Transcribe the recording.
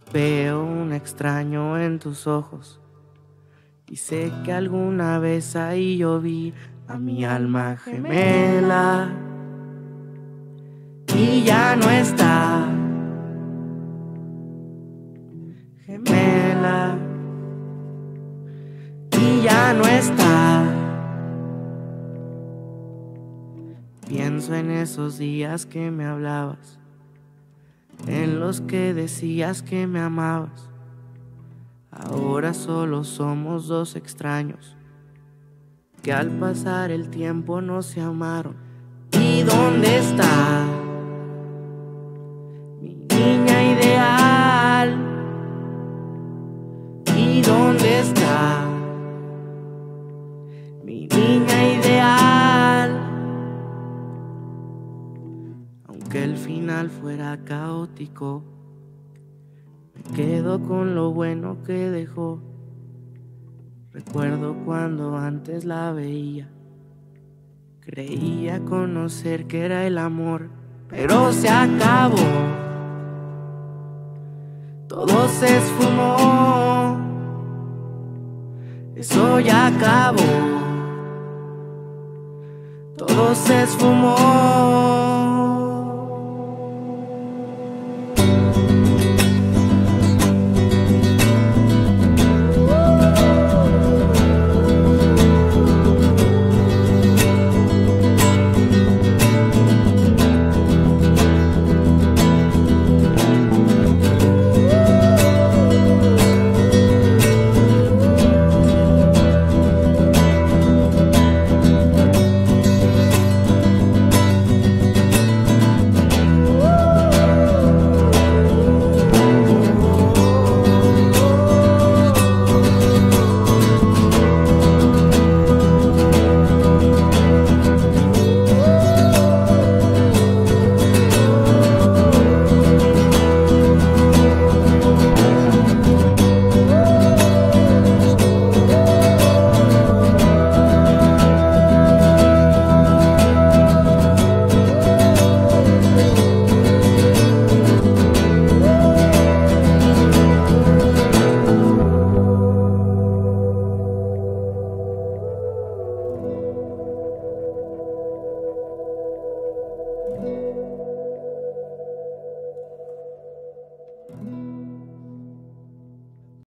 Veo un extraño en tus ojos y sé que alguna vez ahí yo vi a mi alma gemela y ya no está. Gemela y ya no está. Pienso en esos días que me hablabas, en los que decías que me amabas. Ahora solo somos dos extraños que al pasar el tiempo no se amaron. ¿Y dónde está mi niña ideal? ¿Y dónde está mi niña ideal? Aunque el final fuera caótico, me quedo con lo bueno que dejó. Recuerdo cuando antes la veía, creía conocer que era el amor, pero se acabó. Todo se esfumó, eso ya acabó. Todo se esfumó.